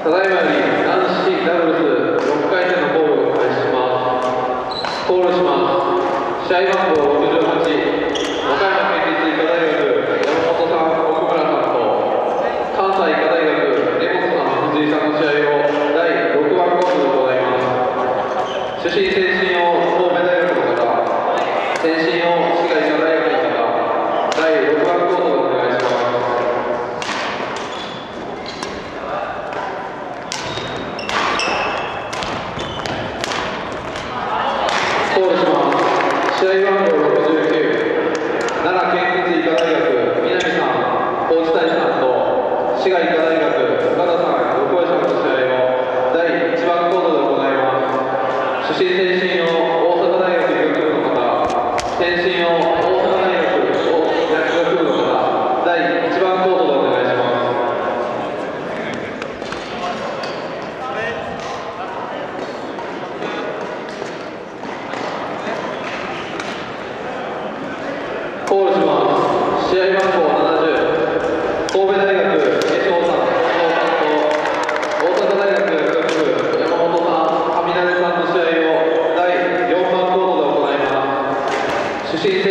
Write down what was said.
ただいまより男子ダブルス6回戦のコールを開始します。コールします。試合番号68、和歌山県立医科大学山本さん、奥村さんと関西医科大学根本さん、藤井さんの試合を第6番コールで行います。主審先進を神戸大学の方、先進を滋賀医科大学の方、第6番コールでお願いします。コールします。試合番号69、奈良県立医科大学南さん、高知大さんと滋賀医科大学岡田さん、横江さんの試合を第1番コードで行います。主審先進を大阪大学医学部の方、先進を大阪大学薬学部の方、第1番コードでお願いします。コールします。試合番号70、神戸大学江翔さん、近藤さんと大阪大学薬学部山本さん、上成さんの試合を第4番コードで行います。主審先